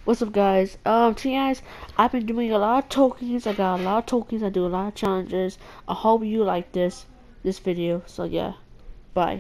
What's up, guys? Guys, I've been doing a lot of tokens. I got a lot of tokens. I do a lot of challenges. I hope you like this video. So yeah, bye.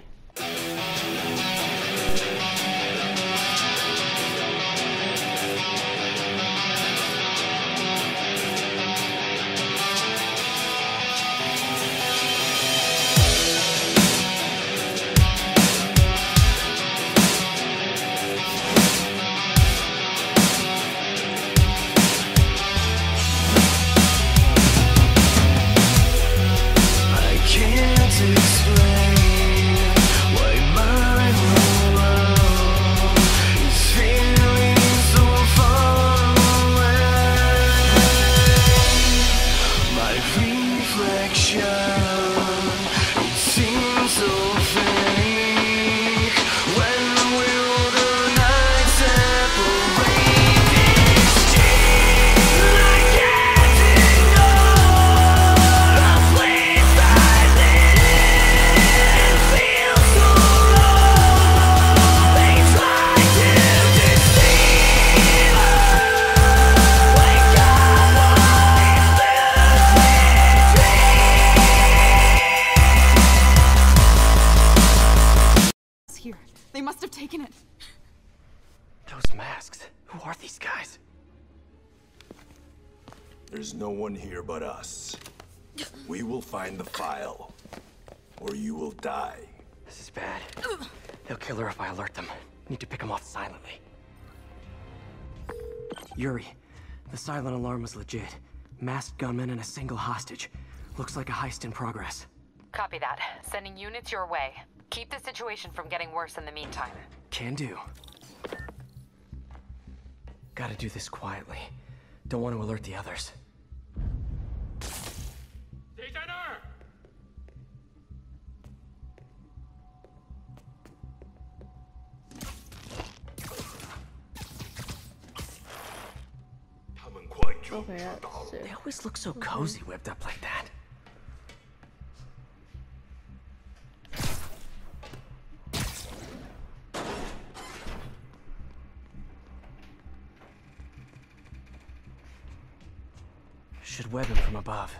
Here. They must have taken it. Those masks. Who are these guys? There's no one here but us. We will find the file, or you will die. This is bad. They'll kill her if I alert them. Need to pick them off silently. Yuri, the silent alarm was legit. Masked gunmen and a single hostage. Looks like a heist in progress. Copy that. Sending units your way. Keep the situation from getting worse in the meantime. Can do. Gotta do this quietly. Don't want to alert the others. Okay, that's it. They always look so cozy whipped up like that. Should web him from above.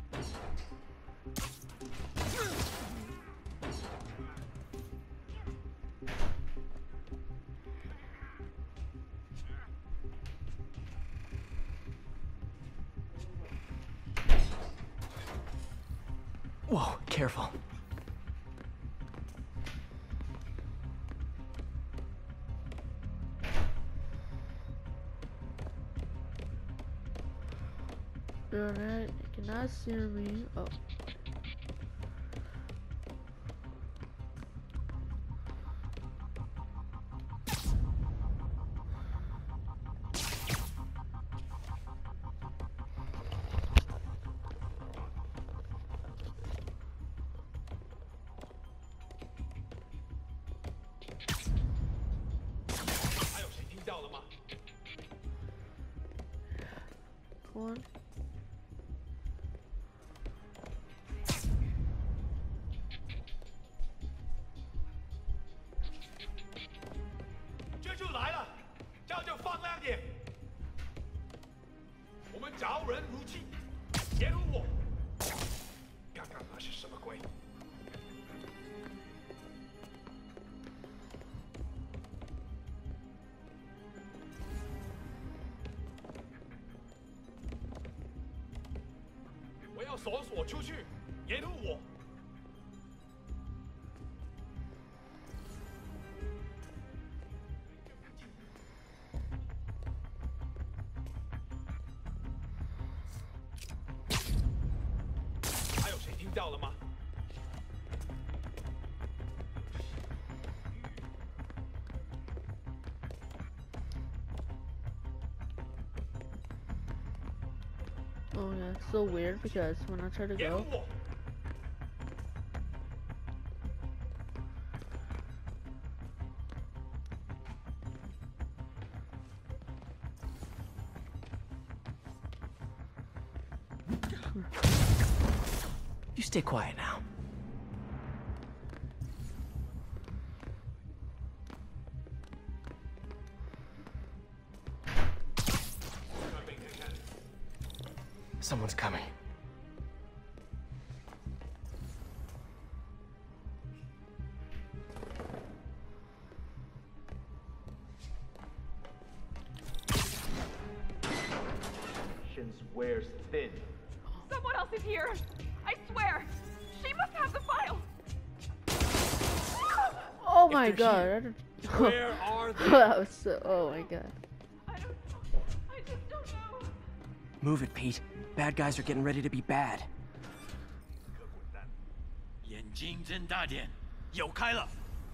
Whoa, careful. Alright, you cannot see me. Oh. One. Oh yeah, it's so weird because when I try to go, You stay quiet now. Someone's coming. Wears thin. Someone else is here. I swear. She must have the file. Oh my god. Where are they? That was so. Oh my god. I don't know. I just don't know. Move it, Pete. Bad guys are getting ready to be bad. 眼睛睁大点，有开了。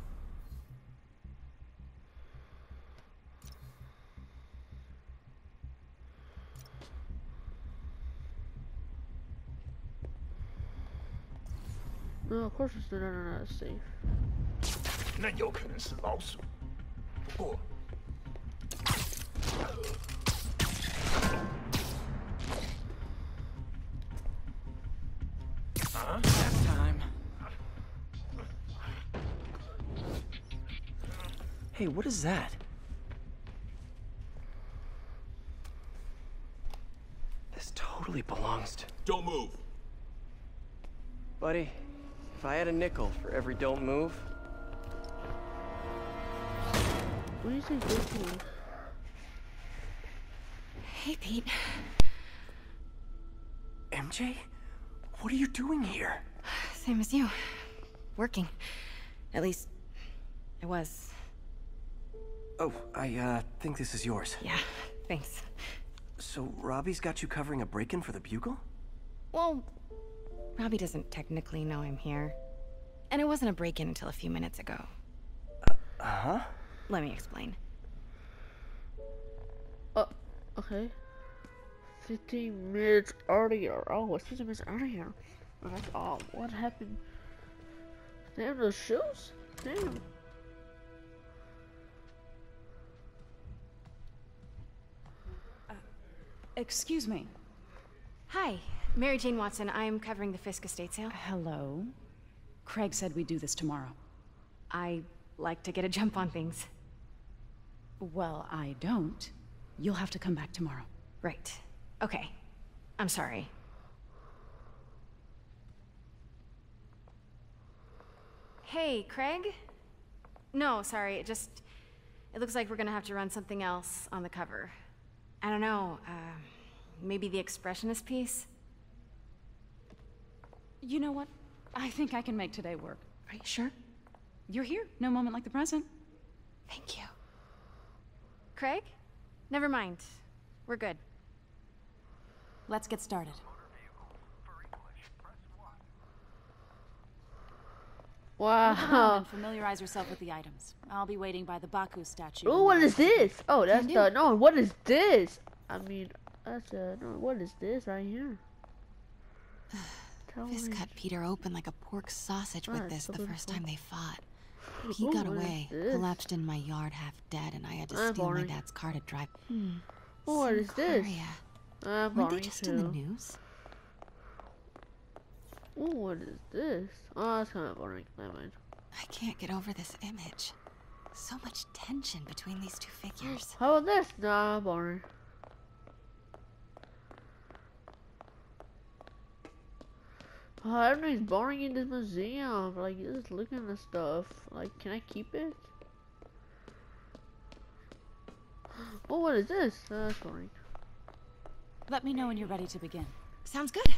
No, of course it's not safe. 那有可能是老鼠，不过。 Last time. Hey, what is that? This totally belongs to... Don't move. Buddy, if I had a nickel for every don't move... What do you say this one? Hey, Pete. MJ? What are you doing here? Same as you. Working. At least, I was. Oh, I think this is yours. Yeah, thanks. So, Robbie's got you covering a break-in for the Bugle? Well, Robbie doesn't technically know I'm here. And it wasn't a break-in until a few minutes ago. Uh-huh? Let me explain. Okay. 15 minutes earlier. Oh, it's 15 minutes earlier. That's all. What happened? Damn, those shoes? Damn. Excuse me. Hi, Mary Jane Watson. I'm covering the Fisk estate sale. Hello. Craig said we'd do this tomorrow. I like to get a jump on things. Well, I don't. You'll have to come back tomorrow. Right. Okay. I'm sorry. Hey, Craig? No, sorry, it looks like we're gonna have to run something else on the cover. I don't know, maybe the expressionist piece? You know what? I think I can make today work. Are you sure? You're here. No moment like the present. Thank you. Craig? Never mind. We're good. Let's get started. Look around Wow. and familiarize yourself with the items. I'll be waiting by the Baku statue. Oh, what is this? Oh, that's do. the no. What is this? I mean, that's no. What is this right here? Fisk me. cut Peter open like a pork sausage with Ah, this the something first fun. time they fought. He Ooh, got what is away, this? collapsed in my yard half dead, and I had to I'm steal my boring. dad's car to drive. Oh, what is this? Sinclaria. I'm Weren't they boring just in the too. news? Oh, what is this? Oh, that's kind of boring. Never mind. I can't get over this image. So much tension between these two figures. How about this? Nah, boring. Oh, everything's boring in this museum. Like, just looking at the stuff. Like, can I keep it? Oh, what is this? That's boring. Let me know when you're ready to begin. Sounds good.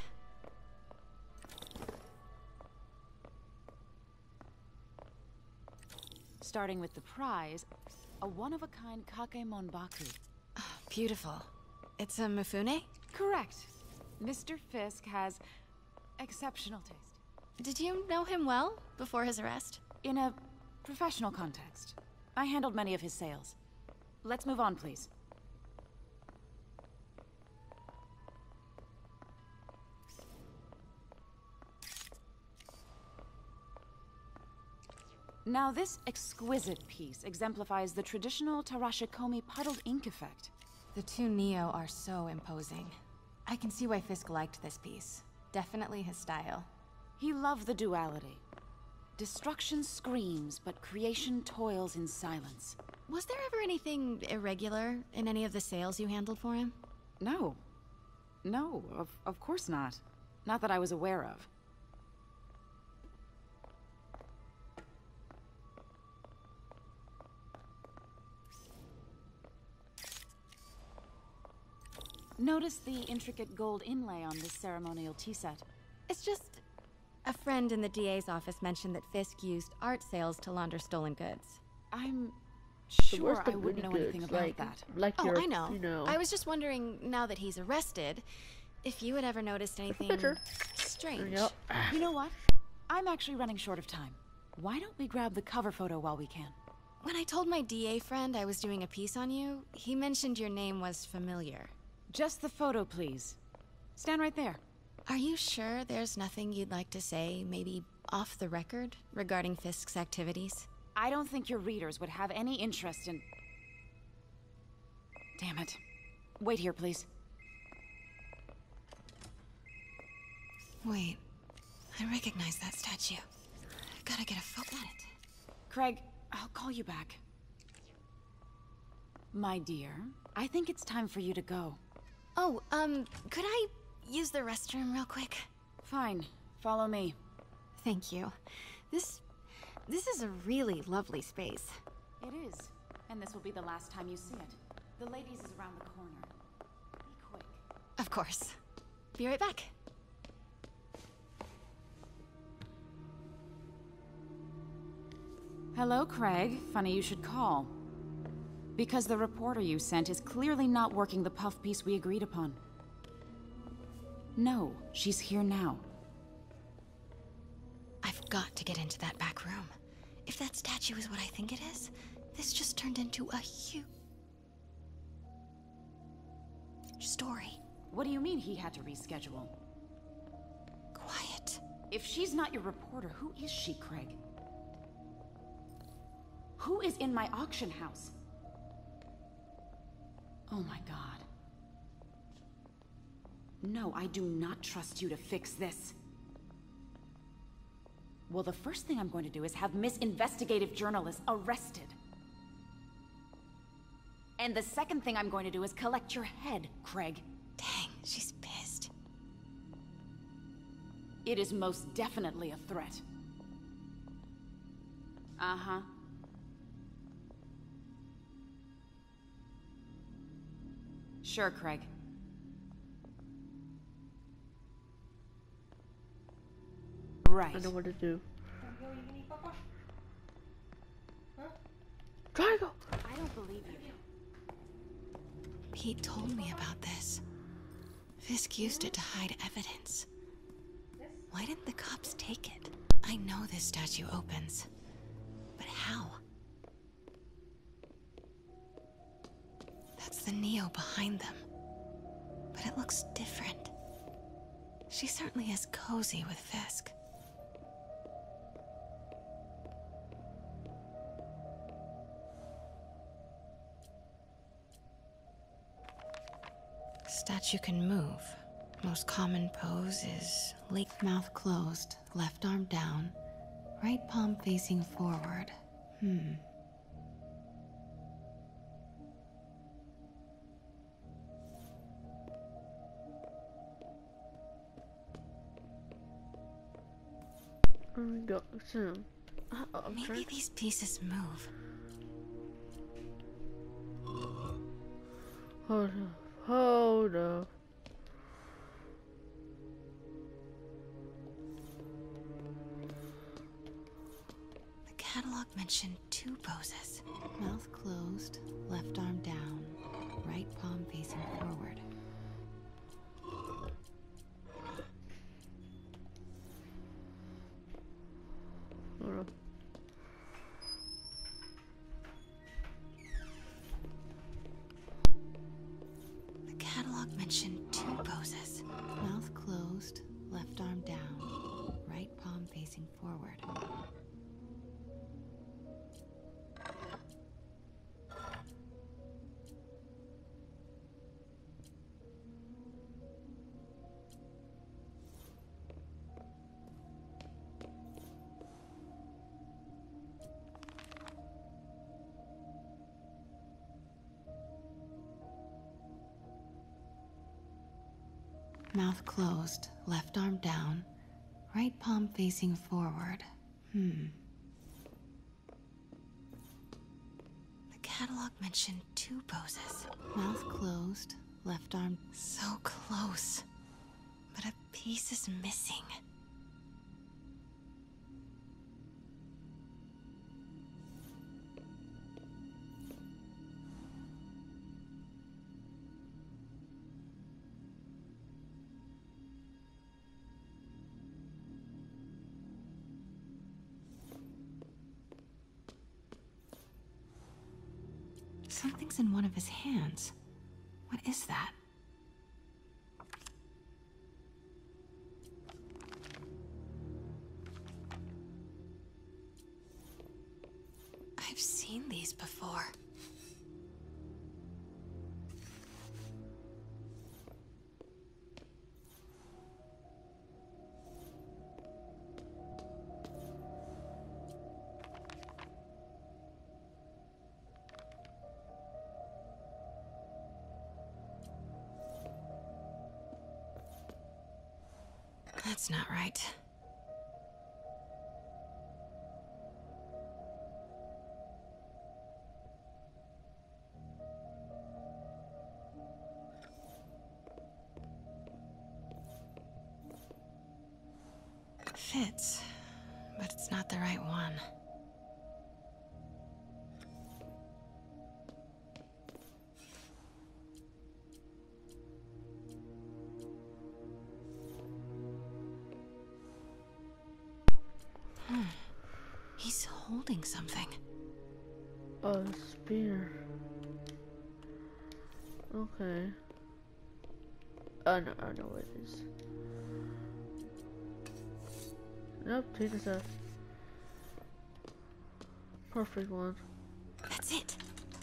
Starting with the prize, a one-of-a-kind Kakemon Baku. Beautiful. It's a Mifune? Correct. Mr. Fisk has exceptional taste. Did you know him well before his arrest? In a professional context, I handled many of his sales. Let's move on, please. Now, this exquisite piece exemplifies the traditional Tarashikomi puddled ink effect. The two Neo are so imposing. I can see why Fisk liked this piece. Definitely his style. He loved the duality. Destruction screams, but creation toils in silence. Was there ever anything irregular in any of the sales you handled for him? No. No, of course not. Not that I was aware of. Notice the intricate gold inlay on this ceremonial tea set. It's just... A friend in the DA's office mentioned that Fisk used art sales to launder stolen goods. I'm So sure where's the I wouldn't know goody anything goods? about Like, that. like Oh, your, I know. you know. I was just wondering, now that he's arrested, if you had ever noticed anything picture. strange. Yep. You know what? I'm actually running short of time. Why don't we grab the cover photo while we can? When I told my DA friend I was doing a piece on you, he mentioned your name was familiar. Just the photo, please. Stand right there. Are you sure there's nothing you'd like to say, maybe off the record, regarding Fisk's activities? I don't think your readers would have any interest in... Damn it. Wait here, please. Wait, I recognize that statue. Gotta get a photo at it. Craig, I'll call you back. My dear, I think it's time for you to go. Oh, could I use the restroom real quick? Fine. Follow me. Thank you. This is a really lovely space. It is. And this will be the last time you see it. The ladies is around the corner. Be quick. Of course. Be right back. Hello, Craig. Funny you should call. Because the reporter you sent is clearly not working the puff piece we agreed upon. No, she's here now. I've got to get into that back room. If that statue is what I think it is, this just turned into a huge story. What do you mean he had to reschedule? Quiet. If she's not your reporter, who is she, Craig? Who is in my auction house? Oh my god. No, I do not trust you to fix this. Well, the first thing I'm going to do is have Miss Investigative Journalist arrested. And the second thing I'm going to do is collect your head, Craig. Dang, she's pissed. It is most definitely a threat. Uh-huh. Sure, Craig. Right. I know what to do. Triangle! I don't believe you. Pete told me about this. Fisk used it to hide evidence. Why didn't the cops take it? I know this statue opens. But how? That's the Neo behind them. But it looks different. She certainly is cozy with Fisk. Statue can move. Most common pose is lake mouth closed, left arm down, right palm facing forward. Go soon. I'm Maybe trying. these pieces move. Hold up. Hold up. The catalog mentioned two poses. Mouth closed, left arm down, right palm facing forward. Hold up. The catalog mentioned two poses. Mouth closed, left arm down, right palm facing forward. Mouth closed, left arm down, right palm facing forward. The catalog mentioned 2 poses. Mouth closed, left arm so close. But a piece is missing. Something's in one of his hands. What is that? I've seen these before. That's not right. Fits, but it's not the right one. He's holding something. A spear. Okay. I know what it is. Nope, take this out. Perfect one. That's it.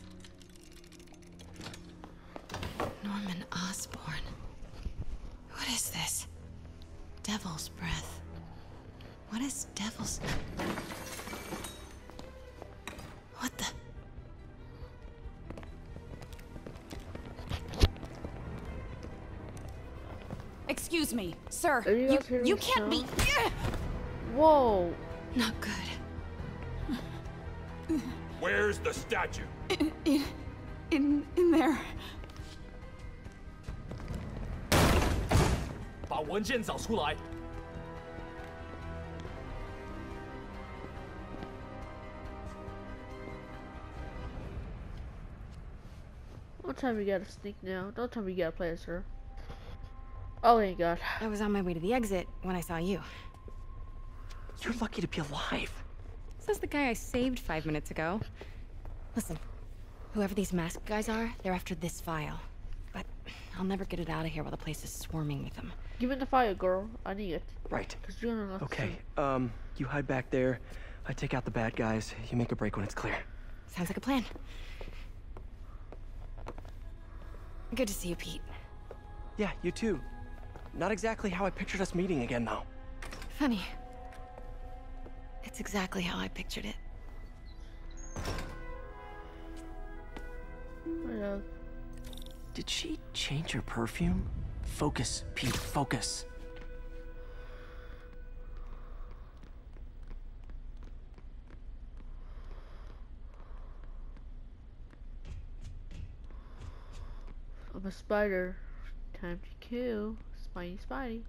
Norman Osborn. What is this? Devil's breath. What is devil's... What the... Excuse me, sir. Are you guys hearing You the can't be... sound? Whoa! Not good. Where's the statue? In there. 把文件找出来。 Don't tell me we gotta sneak now. Don't tell me you gotta play as her. Oh thank God. I was on my way to the exit when I saw you. You're lucky to be alive. Says the guy I saved 5 minutes ago. Listen, whoever these masked guys are, they're after this file. But I'll never get it out of here while the place is swarming with them. Give me the fire, girl. I need it. Right. Cause you're gonna Okay, you hide back there. I take out the bad guys. You make a break when it's clear. Sounds like a plan. Good to see you, Pete. Yeah, you too. Not exactly how I pictured us meeting again, though. Funny. It's exactly how I pictured it. Did she change her perfume? Focus, Pete, focus. I'm a spider. Time to kill. Spidey, Spidey.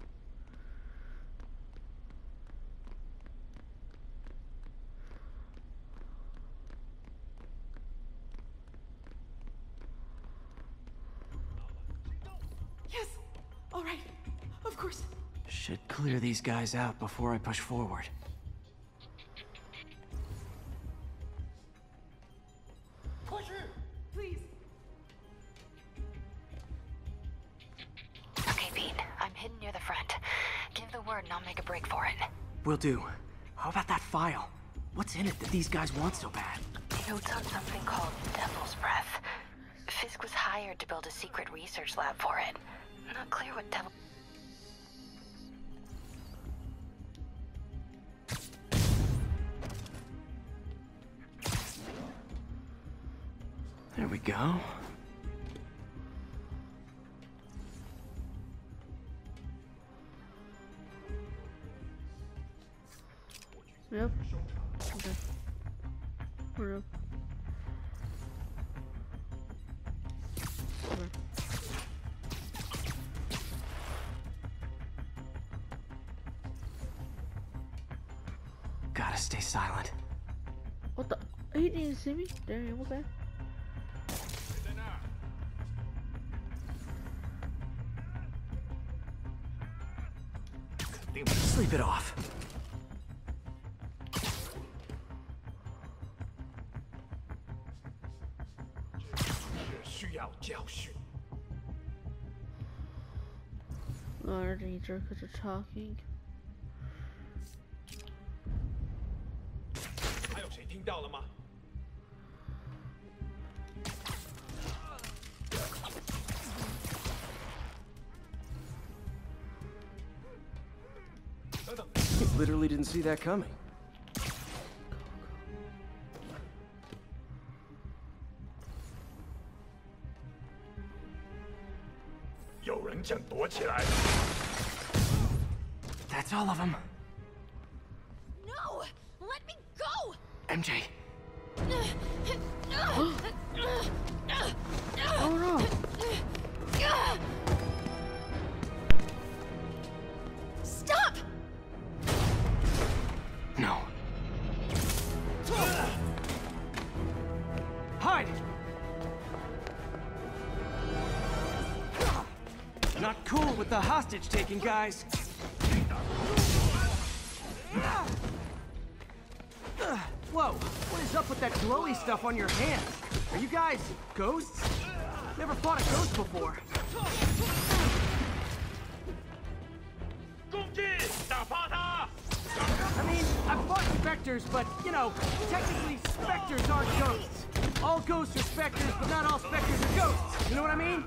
Yes. All right. Of course. Should clear these guys out before I push forward. Please. Okay, Pete. I'm hidden near the front. Give the word and I'll make a break for it. Will do. How about that file? What's in it that these guys want so bad? Notes on something called Devil's Breath. Fisk was hired to build a secret research lab for it. Not clear what devil... There we go. Yep. Okay. Hurry up. Okay. Gotta stay silent. What the? He didn't see me? Damn, okay. Sleep it off. Not any jerks are talking. 还有谁听到了吗？ Literally didn't see that coming. 有人想躲起来。 That's all of them. No! Let me go! MJ. Oh no! Stop! No. Hide! Not cool with the hostage taking, guys. Whoa, what is up with that glowy stuff on your hands? Are you guys ghosts? Never fought a ghost before. 攻击！打趴他！ I mean, I've fought specters, but, you know, technically specters aren't ghosts. All ghosts are specters, but not all specters are ghosts. You know what I mean?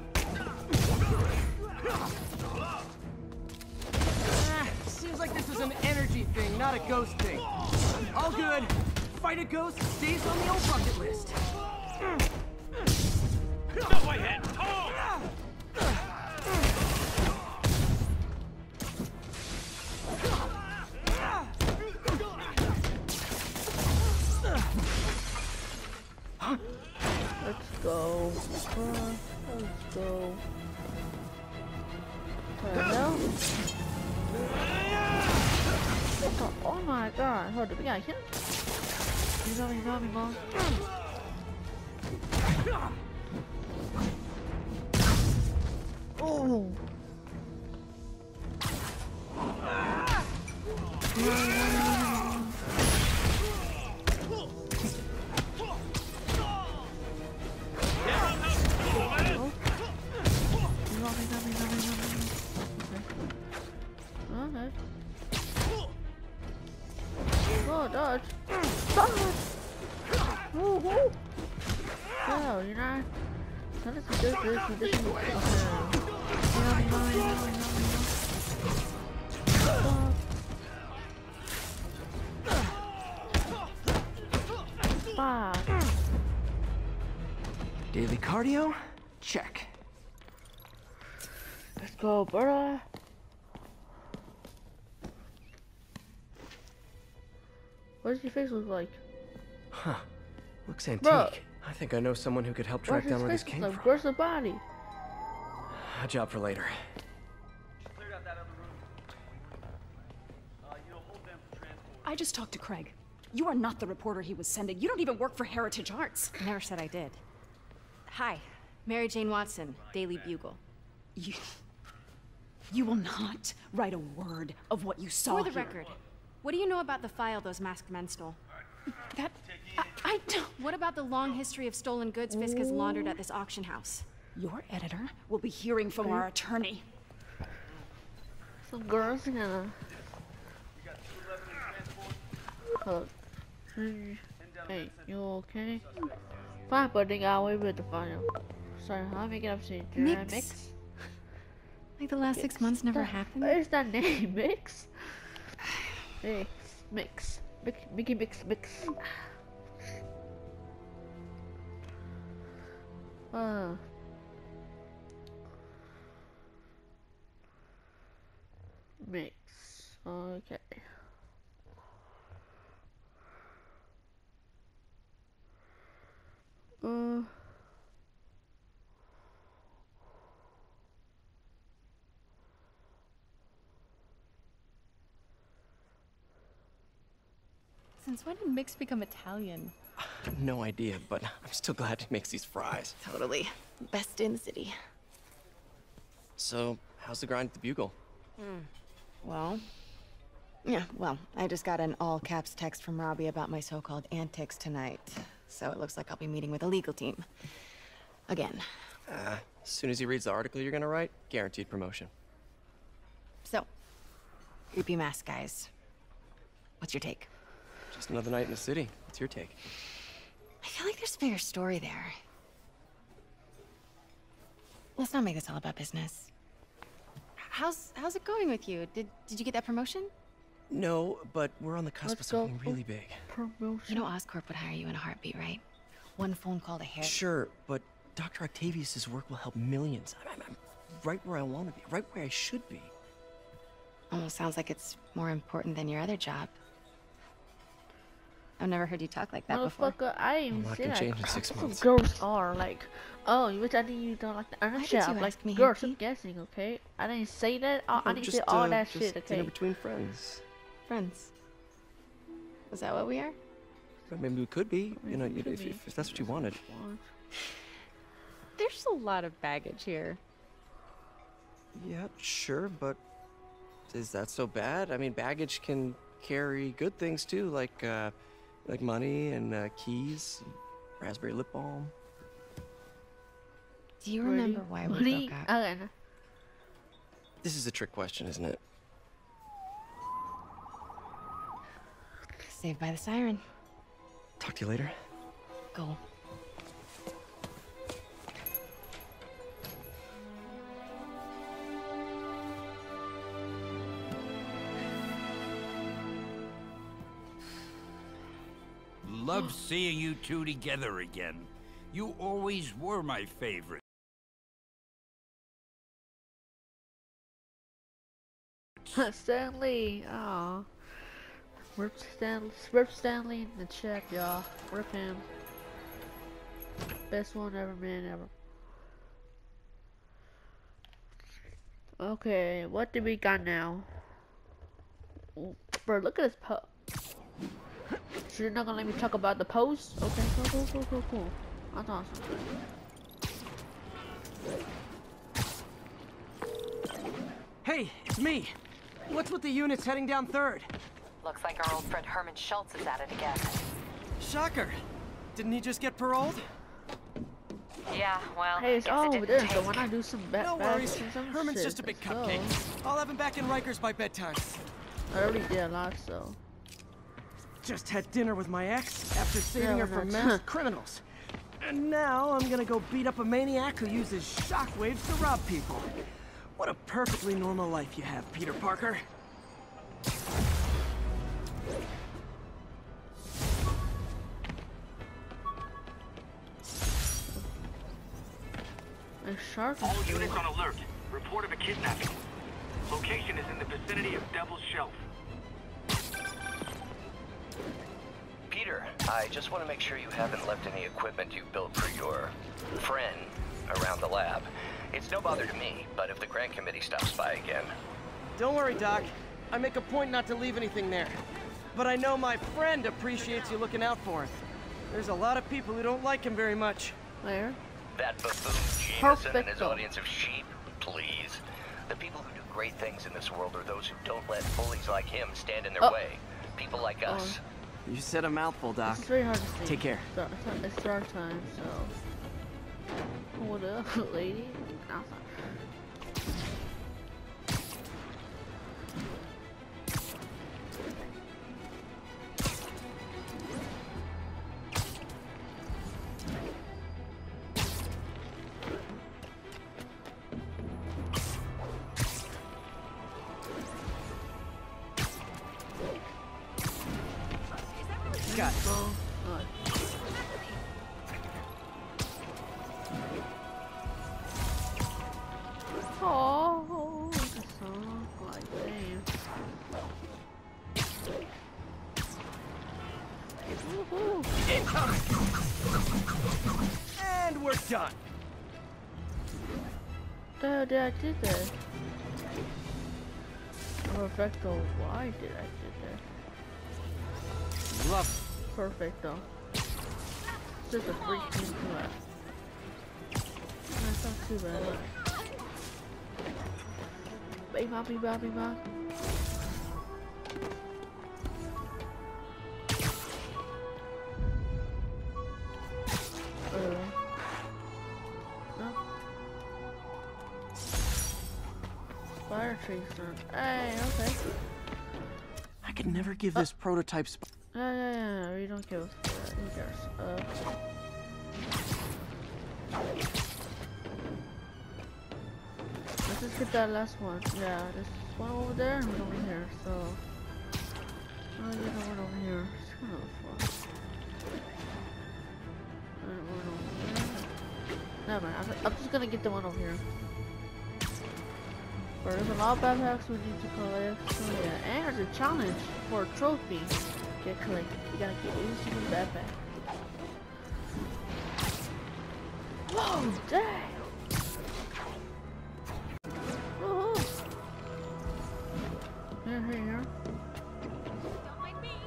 Seems like this is an energy thing, not a ghost thing. All good. Fight a ghost stays on the old bucket list. 这回很痛！ Let's go. Let's go. Hello? Oh my god. Hold on, we got him. He's on me, Mom. Oh! Okay. Oh, dodge. Dodge! Woo-hoo! Oh, you're not... How does he do this? He doesn't... Fuck. Daily cardio? Check. Let's go, brother. What does your face look like? Huh. Looks antique. Bro. I think I know someone who could help track Where's down his where this face came look like? from. Where's the body? A job for later. I just talked to Craig. You are not the reporter he was sending. You don't even work for Heritage Arts. I never said I did. Hi, Mary Jane Watson, Daily Bugle. You will not write a word of what you saw For the here. record, what do you know about the file those masked men stole? That... I don't... What about the long history of stolen goods Fisk has laundered at this auction house? Your editor will be hearing from our attorney. Some girls gonna... Hey, you okay? Fine, but they got away with the file. Sorry, how make it up to you? Mix? Like the last 6 months never happened? What is that name? Mix? Hey, Mix. Mickey Mix. Mix. Okay. Since when did Mix become Italian? No idea, but I'm still glad he makes these fries. Totally. Best in the city. So, how's the grind at the Bugle? Well, I just got an all-caps text from Robbie about my so-called antics tonight. So it looks like I'll be meeting with the legal team. Again. As soon as he reads the article you're gonna write, guaranteed promotion. So, creepy mask guys. What's your take? Just another night in the city. What's your take? I feel like there's a bigger story there. Let's not make this all about business. How's it going with you? Did you get that promotion? No, but we're on the cusp of something really big. Promotion. You know Oscorp would hire you in a heartbeat, right? One phone call to Harry. Sure, but Dr. Octavius' work will help millions. I'm right where I want to be, right where I should be. Almost sounds like it's more important than your other job. I've never heard you talk like that before. Motherfucker, I ain't Well, even that say can change in 6 months. Girls are like, oh, which I think you don't like the other Why did shit. you I'm like, ask me, girls, Hickey? I'm guessing, okay? I didn't say that. I didn't say Just, all that just shit, dinner okay? between friends. Friends. Is that what we are? But maybe we could be, you know, Maybe we could be. if that's what you wanted. There's a lot of baggage here. Yeah, sure, but is that so bad? I mean, baggage can carry good things too, like money and keys, raspberry lip balm. Do you remember why we Money? broke up? Okay, no. This is a trick question, isn't it? Saved by the siren. Talk to you later. Go. Love seeing you two together again. You always were my favorite. Stanley, aw. Rip Stanley in the chat, y'all. Rip him. Best one ever, man, ever. Okay, what do we got now? Bro, look at this po. So you're not gonna let me talk about the post? Okay, cool. That's awesome. Hey, it's me. What's with the units heading down 3rd? Looks like our old friend Herman Schultz is at it again. Shocker. Didn't he just get paroled? Yeah, well, Hey, it's guess it all over didn't there, take. so when I do some No worries. some Herman's shit, just a big let's go. cupcake. I'll have him back in Rikers by bedtime. I already did a lot, so. Just had dinner with my ex after saving Yeah, her from that's- masked criminals. And now I'm gonna go beat up a maniac who uses shockwaves to rob people. What a perfectly normal life you have, Peter Parker. A shark. All units on alert. Report of a kidnapping. Location is in the vicinity of Devil's Shelf. Peter, I just want to make sure you haven't left any equipment you built for your friend around the lab. It's no bother to me, but if the grant committee stops by again... Don't worry, Doc. I make a point not to leave anything there. But I know my friend appreciates you looking out for him. There's a lot of people who don't like him very much. Where? That buffoon Jameson and his audience of sheep, please. The people who do great things in this world are those who don't let bullies like him stand in their way. People like us. You said a mouthful, Doc. It's very hard to see. Take care. It's dark time, so. Hold up, lady. No, it's not. Got it. Oh, the song, like damn. And we're done. Did I do that? Perfecto, why did I do that? Love perfect though. It's just a freak thing to that. That's not too bad. Baby, baby, baby. No. Fire trees. Hey, okay. I could never give this prototype Yeah, you don't give a who cares? Let's just get that last one. Yeah, there's one over there and one over here, so... Oh, you know one over here. It's kind of fun. And one over there. Never mind, I'm just gonna get the one over here. But there's a lot of backpacks we need to collect, so yeah. And there's a challenge for a trophy. Get collected. You gotta get every single backpack. Whoa, dang! Woohoo! Here. Don't mind me.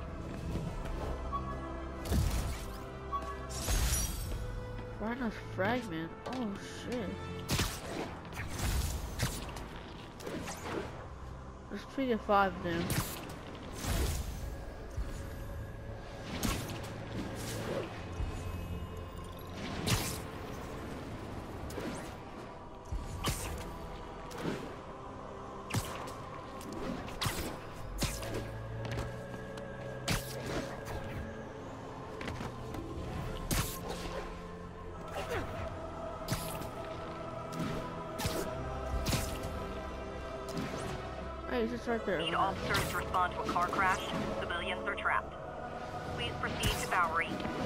Rhino's fragment. Oh shit. There's 3 to 5 of them. It's just right there. Need officers to respond to a car crash. Civilians are trapped. Please proceed to Bowery.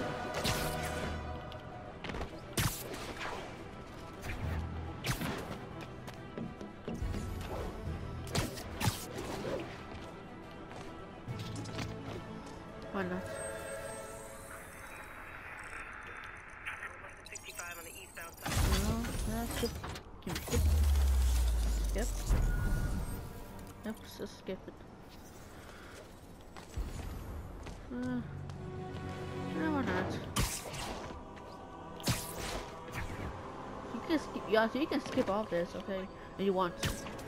Why not? 65 on the eastbound side. No, that's good. Skip. Yep, just skip it. No, we're not. You can skip. Yeah, so you can skip off this, okay? If you want to.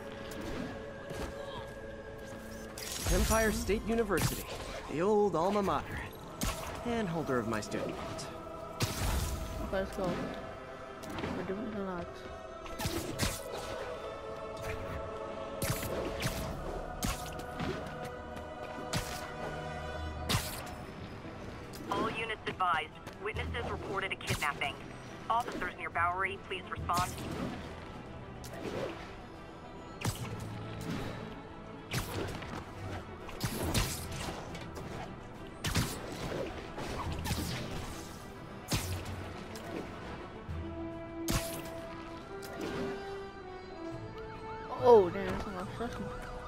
Empire State University, the old alma mater, and holder of my student vote. Okay, let's go. We're doing a lot. All units advised. Witnesses reported a kidnapping. Officers near Bowery, please respond. Oh, damn, that's a lot of stuff.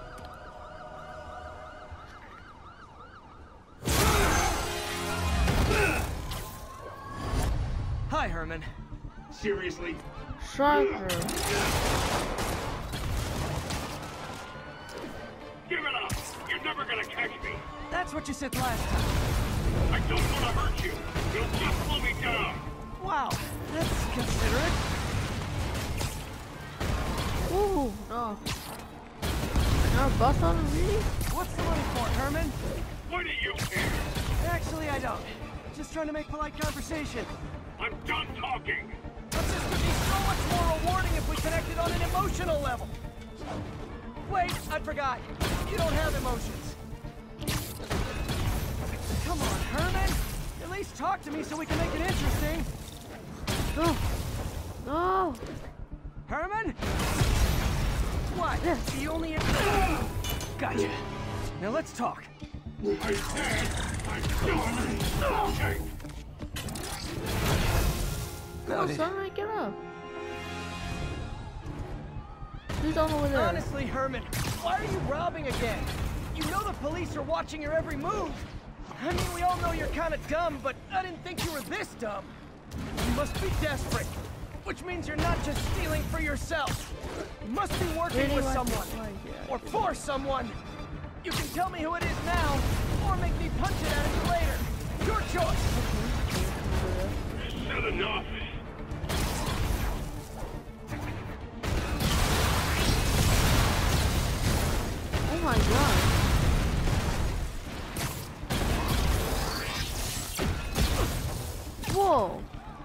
Hi, Herman. Seriously? Sharper. Give it up! You're never gonna catch me! That's what you said last time. I don't want to hurt you! You'll just slow me down! Wow, that's considerate. Ooh, no. Now bust on me? What's the money for, Herman? Why do you care? Actually, I don't. Just trying to make polite conversation. I'm done talking! But this would be so much more rewarding if we connected on an emotional level. Wait, I forgot. You don't have emotions. Come on, Herman. At least talk to me so we can make it interesting. No. No. Herman? What? Yes. The only... Gotcha. Now let's talk. I said I'm done talking! No, son, get up. Who's on over there? Honestly, Herman, why are you robbing again? You know the police are watching your every move. I mean, we all know you're kind of dumb, but I didn't think you were this dumb. You must be desperate, which means you're not just stealing for yourself. You must be working with someone, or for someone. You can tell me who it is now, or Or make me punch it out of you later. Your choice. Not enough. Oh my god. Whoa.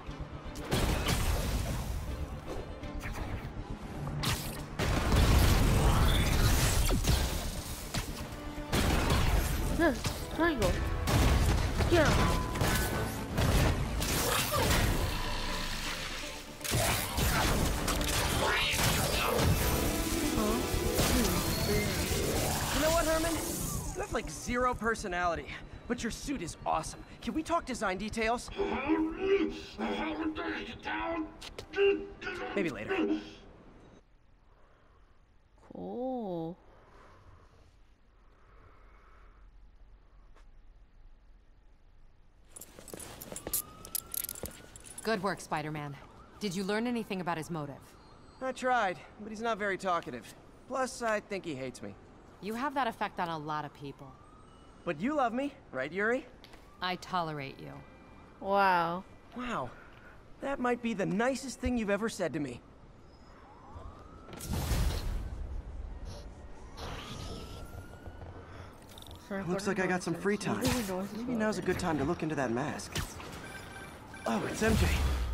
This triangle. Get him. You know what, Herman? You have like zero personality, but your suit is awesome. Can we talk design details? Maybe later. Cool. Good work, Spider-Man. Did you learn anything about his motive? I tried, but he's not very talkative. Plus, I think he hates me. You have that effect on a lot of people. But you love me, right, Yuri? I tolerate you. Wow. Wow. That might be the nicest thing you've ever said to me. Looks like I got some free time. Maybe now's a good time to look into that mask. Oh, it's MJ.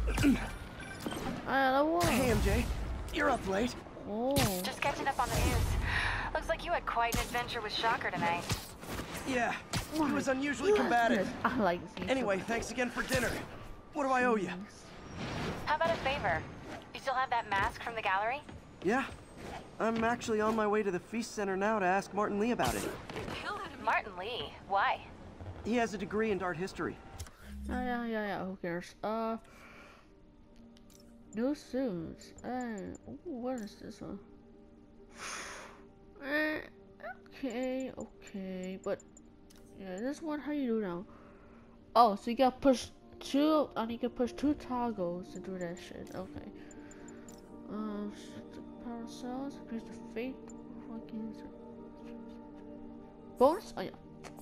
Hey, MJ. You're up late. Oh. Just catching up on the news. Looks like you had quite an adventure with Shocker tonight. Yeah, he was unusually combative. I like this. Anyway, thanks again for dinner. What do I owe you? How about a favor? You still have that mask from the gallery? Yeah. I'm actually on my way to the Feast Center now to ask Martin Lee about it. Martin Lee? Why? He has a degree in art history. Yeah, who cares? New suits. What is this one? Okay, but yeah, this one, how you do now? Oh, so you gotta push two, and you can push two toggles to do that shit. Okay. Power cells, increase the fate, fucking bonus. Oh yeah.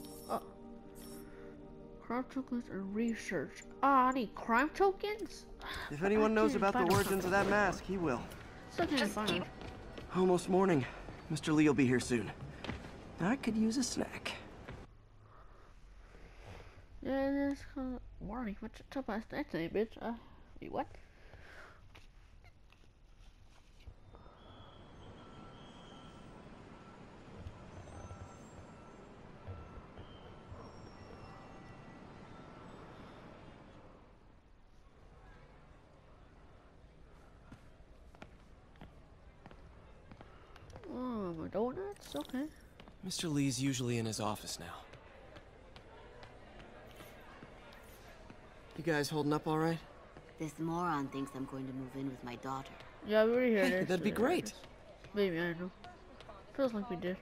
Crime tokens and research. I need crime tokens? If anyone knows about the origins of that mask, he will. Just keep... Almost morning. Mr. Lee will be here soon. I could use a snack. Yeah, it is morning. What's your top last night today, bitch? Wait, what? Oh, my donuts? Okay. Mr. Lee's usually in his office now. You guys holding up all right? This moron thinks I'm going to move in with my daughter. Yeah, we already heard it. That'd be great. Maybe, I know. Feels like we did.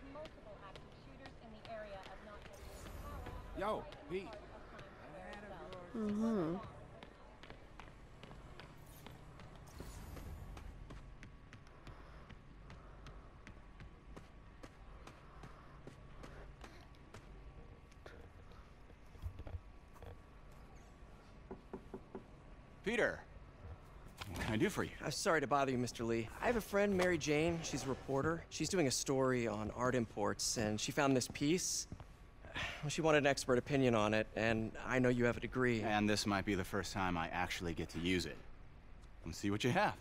Yo, Pete. Peter, what can I do for you? I'm sorry to bother you, Mr. Lee. I have a friend, Mary Jane. She's a reporter. She's doing a story on art imports, and she found this piece. She wanted an expert opinion on it, and I know you have a degree. And this might be the first time I actually get to use it. Let's see what you have.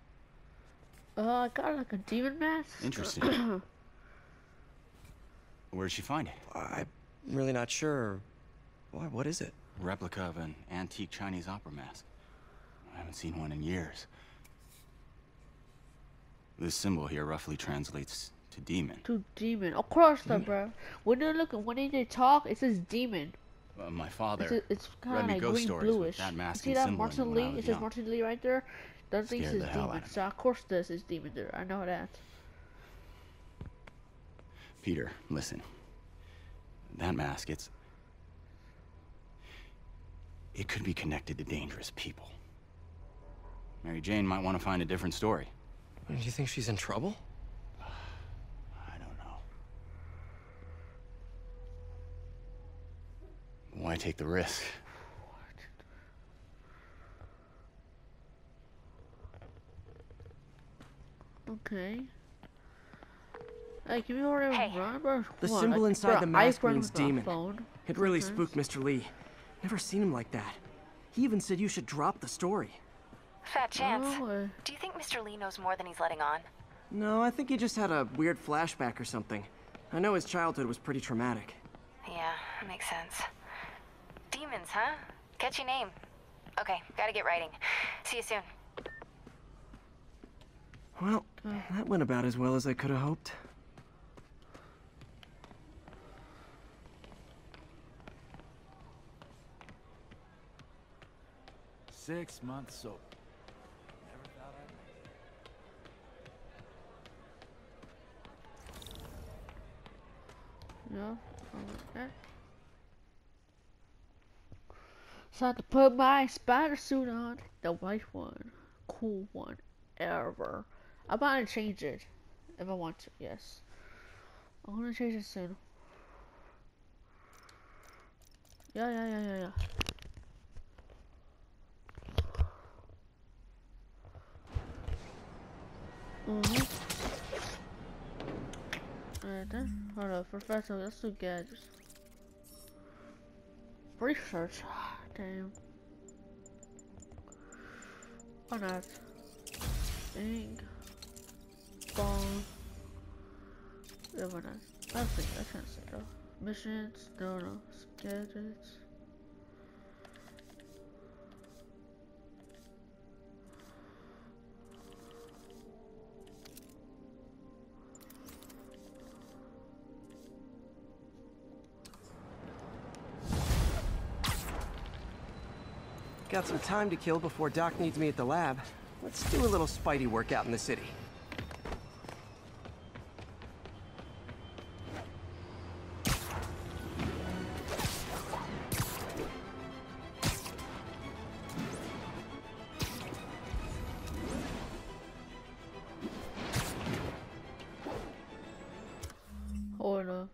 I got like a demon mask. Interesting. Where'd she find it? I'm really not sure. What is it? Replica of an antique Chinese opera mask. I haven't seen one in years. This symbol here roughly translates to demon. To demon. Of course, though, bro. When they talk, it says demon. My father it's kind read of me like ghost green stories bluish. with that mask You see and that symbol Martin when I Lee? was It says young. Martin Lee right there. That thing Scared says the hell out demon. of me. So of course this is demon there. I know that. Peter, listen. That mask, it could be connected to dangerous people. Mary Jane might want to find a different story. Do you think she's in trouble? I don't know. Why take the risk? Okay. Hey, can we already run, bro? The Come on, symbol like, inside bro, the mask I run means with my demon. phone. It really Okay. spooked Mr. Lee. Never seen him like that. He even said you should drop the story. Fat chance. Oh, Do you think Mr. Lee knows more than he's letting on? No, I think he just had a weird flashback or something. I know his childhood was pretty traumatic. Yeah, makes sense. Demons, huh? Catchy name. Okay, gotta get writing. See you soon. Well, that went about as well as I could have hoped. Six months sober. Yeah. Okay. So I had to put my spider suit on. The white one. Cool one. Ever. I'm gonna change it. If I want to, yes. I'm gonna change it soon. Yeah. Alright then. Hold up, Professor, let's do gadgets. Research. Damn. Why not? Ink. Bomb. Yeah, why not? I think I can't say though. Missions, no. Gadgets. Got some time to kill before Doc needs me at the lab. Let's do a little Spidey workout in the city. Hold up.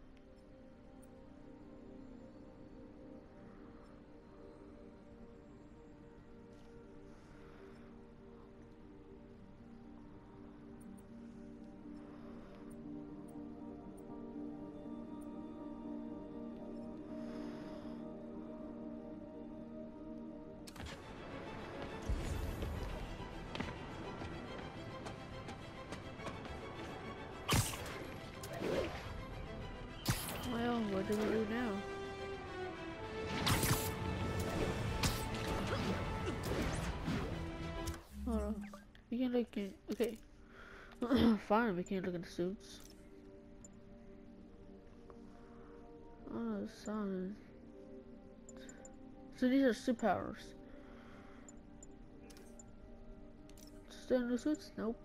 Well, what do we do now? Hold on. We can look in. Okay. Fine, we can't look at the suits. Oh, signs. So these are superpowers. Still no suits? Nope.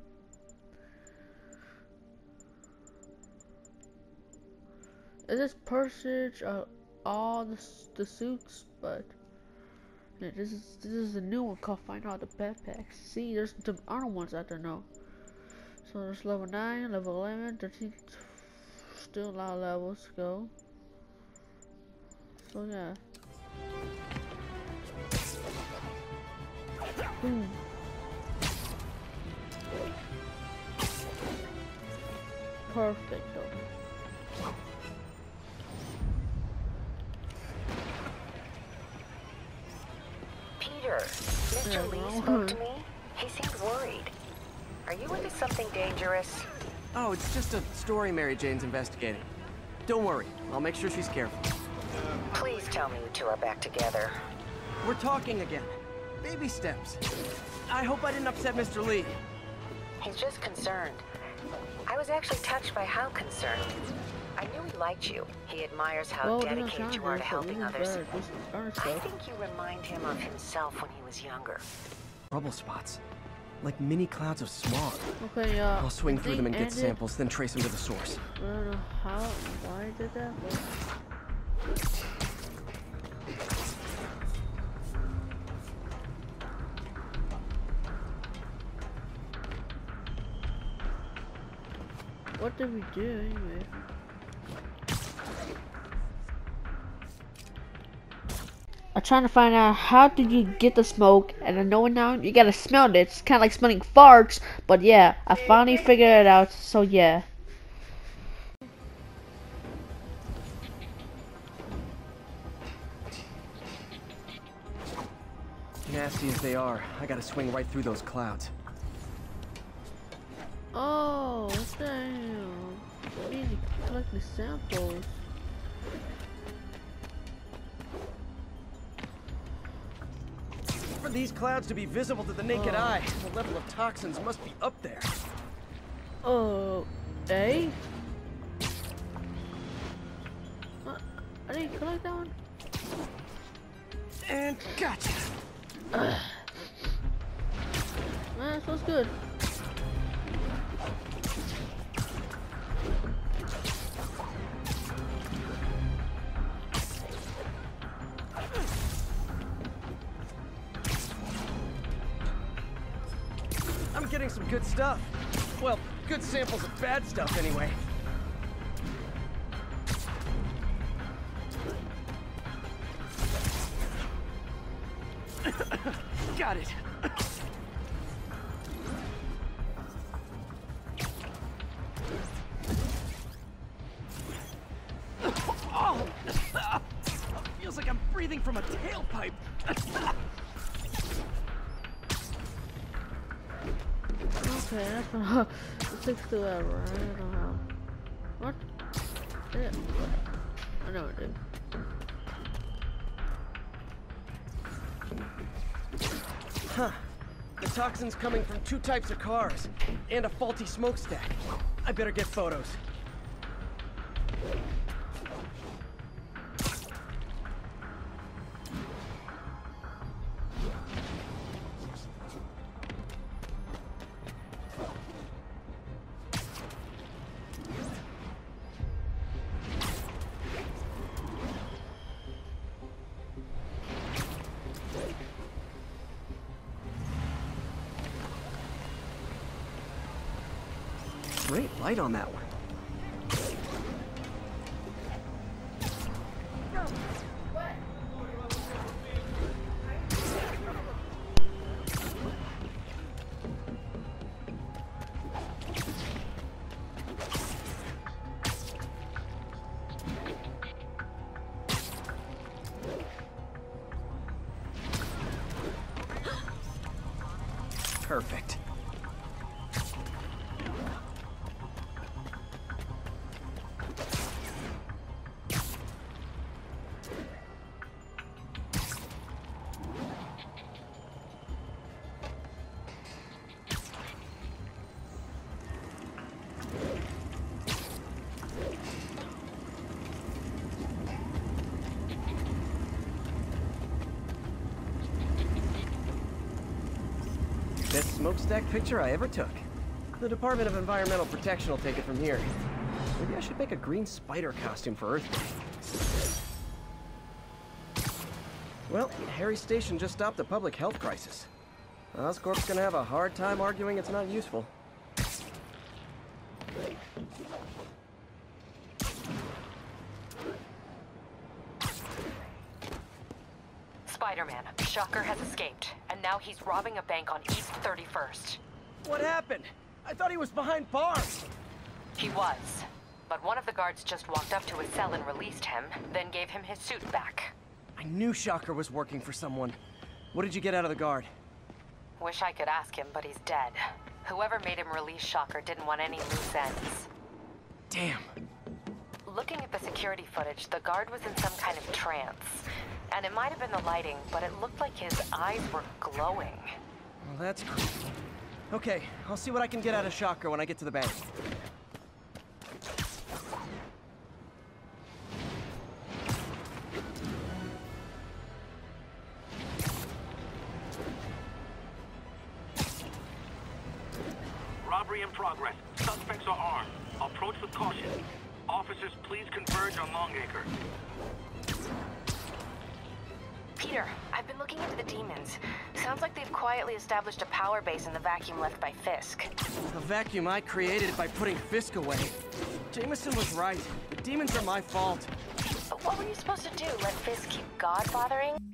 Is this percentage of all the suits? But yeah, this is a new one called Find Out the Backpacks. See, there's the other ones I don't know. So there's level 9, level 11, 13. Still a lot of levels to go. So yeah. Boom. Perfect though. Peter, Mr. Lee spoke to me. He seemed worried. Are you into something dangerous? Oh, it's just a story Mary Jane's investigating. Don't worry, I'll make sure she's careful. Please tell me you two are back together. We're talking again. Baby steps. I hope I didn't upset Mr. Lee. He's just concerned. I was actually touched by how concerned. I knew he liked you. He admires how dedicated you are to helping others. I think you remind him of himself when he was younger. Trouble spots. Like mini clouds of smog. Okay, I'll swing through them and get samples, then trace them to the source. I don't know how, why I did that, but... What did we do anyway? I'm trying to find out how did you get the smoke, and I know now you gotta smell it. It's kind of like smelling farts, but yeah, I finally figured it out. So yeah. Nasty as they are, I gotta swing right through those clouds. Oh, what the hell? I need to collect the samples. For these clouds to be visible to the naked eye, the level of toxins must be up there. Oh, eh? I didn't collect that one. And gotcha. Man, that smells good. I'm getting some good stuff. Well, good samples of bad stuff anyway. Got it. Oh, feels like I'm breathing from a tailpipe. Okay, that's not. It takes forever. I don't know. What? Yeah. I know it did. Huh. The toxin's coming from 2 types of cars, and a faulty smokestack. I better get photos. Great light on that one. Perfect. Best smokestack picture I ever took. The Department of Environmental Protection will take it from here. Maybe I should make a green spider costume for Earth Day. Well, Harry Station just stopped a public health crisis. Oscorp's gonna have a hard time arguing it's not useful. Spider-Man, Shocker has escaped, and now he's robbing a bank on East 31st. What happened? I thought he was behind bars. He was, but one of the guards just walked up to his cell and released him, then gave him his suit back. I knew Shocker was working for someone. What did you get out of the guard? Wish I could ask him, but he's dead. Whoever made him release Shocker didn't want any loose ends. Damn. Looking at the security footage, the guard was in some kind of trance. And it might have been the lighting, but it looked like his eyes were glowing. Well, that's creepy. Okay, I'll see what I can get out of Shocker when I get to the bank. Robbery in progress. Suspects are armed. Approach with caution. Officers, please converge on Longacre. Peter, I've been looking into the demons. Sounds like they've quietly established a power base in the vacuum left by Fisk. The vacuum I created by putting Fisk away. Jameson was right. The demons are my fault. But what were you supposed to do? Let Fisk keep God bothering?